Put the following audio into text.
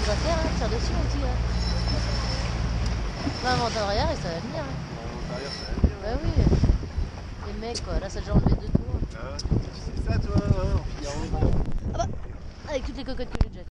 tu vas faire, hein, tire dessus mon petit gars. Va monter en arrière et ça va venir. Hein. En arrière, ça va venir. Bah oui. Les mecs quoi, là ça a déjà enlevé 2 tours. Ah, tu sais ça toi, hein, en Figaro. Ah bah, avec toutes les cocottes que j'ai déjà